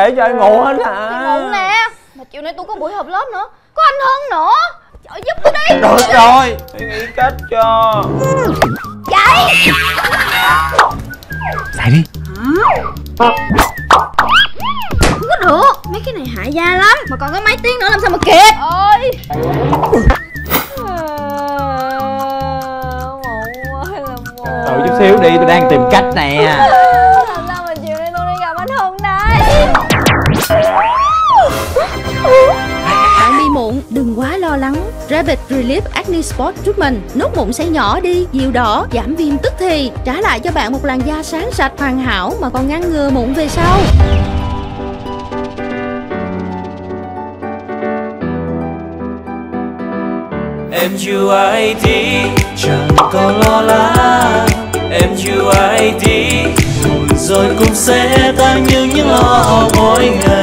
để cho anh ngủ hết hả? Thì ngủ nè. Mà chiều nay tôi có buổi họp lớp nữa, có anh Hân nữa. Trời giúp tôi đi. Được rồi, tôi nghĩ cách cho. Chạy. Chạy đi. Không có được, mấy cái này hại da lắm. Mà còn có mấy tiếng nữa làm sao mà kịp. Ôi Đợi chút xíu đi, tôi đang tìm cách nè. làm sao mà chiều nay tôi đi gặp anh Hân đây. Bạn đi mụn, đừng quá lo lắng. Rabbit Relief Acne Spot Treatment nốt mụn sẽ nhỏ đi, dịu đỏ, giảm viêm tức thì, trả lại cho bạn một làn da sáng sạch hoàn hảo mà còn ngăn ngừa mụn về sau. Em chưa ai đi, chẳng còn lo lắng. Em chưa ai đi, rồi cũng sẽ tan như những lo âu mỗi ngày.